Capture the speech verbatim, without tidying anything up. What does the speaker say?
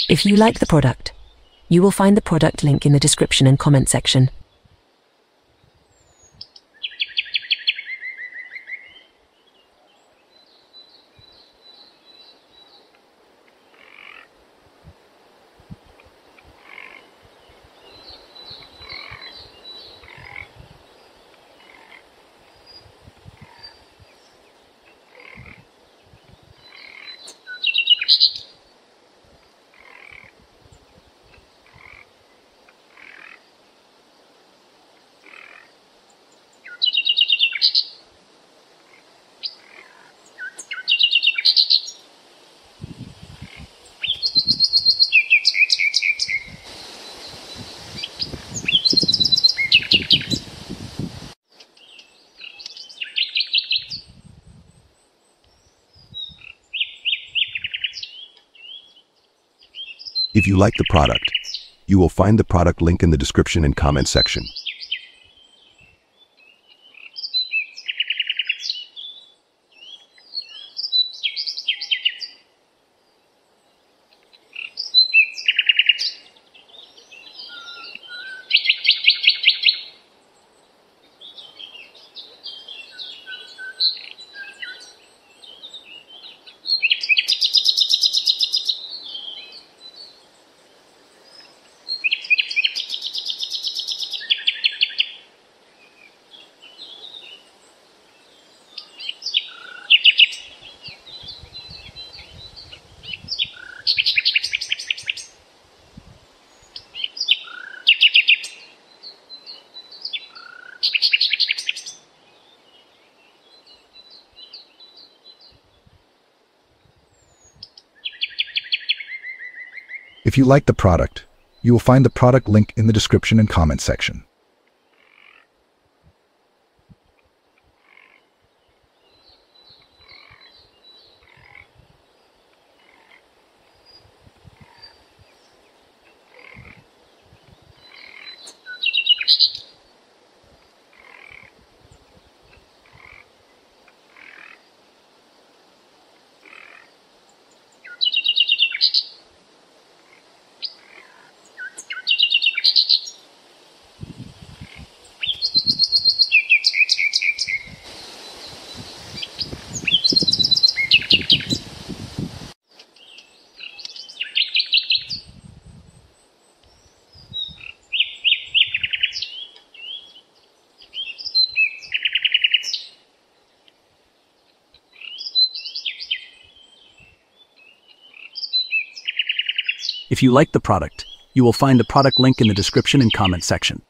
If you like the product, you will find the product link in the description and comment section. If you like the product, you will find the product link in the description and comment section. If you like the product, you will find the product link in the description and comment section. If you like the product, you will find the product link in the description and comment section.